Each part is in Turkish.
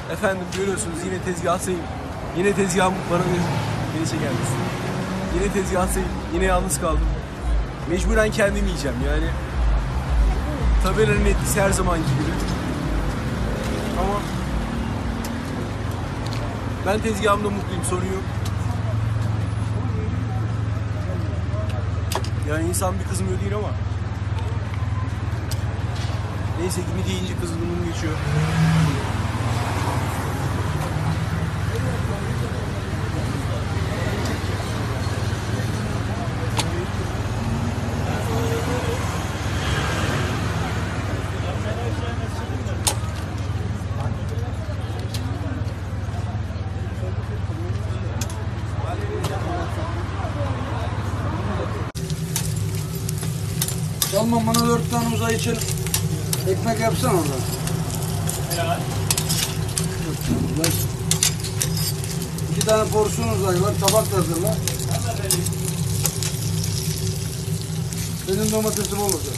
Efendim görüyorsunuz yine tezgahtayım. Yine tezgahım bana beni çeker misin? Yine tezgahtayım. Yine yalnız kaldım. Mecburen kendim yiyeceğim yani. Tabelanın etkisi her zamanki gibi. Ama ben tezgahımda mutluyum, sorun yok. Yani insan bir kızmıyor değil ama. Neyse kimi deyince kızgınlığım geçiyor. Salman bana 4 tane uzay için ekmek yapsana orada. Helal. 2 tane porsiyon uzay var, tabak da hazırla. Benim domatesim olacak.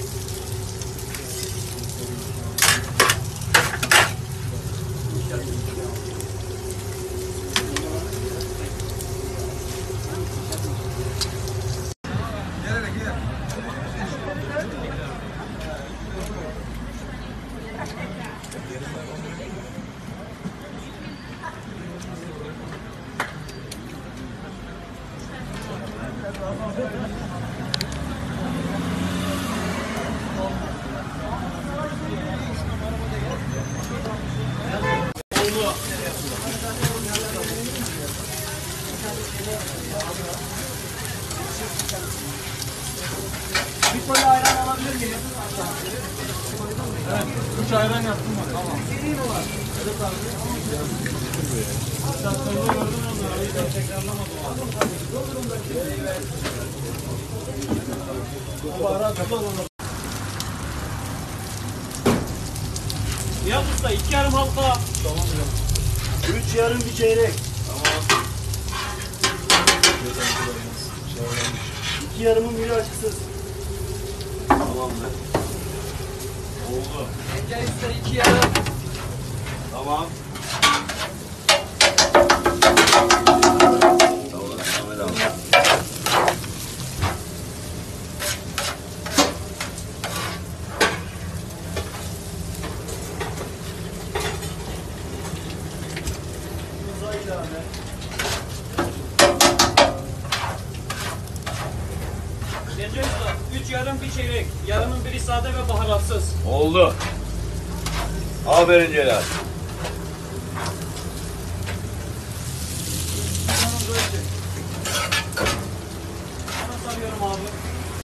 Bir kola ayran alabilir miyim? Evet, 3 ayran yaptım ben. Tamam. Evet abi. Şartlarını gördüm onları. O yüzden tekrarlamadım abi. Bu ara kapalı. Nihat Usta 2 yarım halka. Tamam ya. 3 yarım bir çeyrek. Tamam. 2 yarımın biri açıksız. Tamam be. Oldu. Engel ister 2 yarım. Tamam. Midyeci Usta 3 yarım bir çeyrek. Yarımın biri sade ve baharatsız. Oldu. Aferin Celal.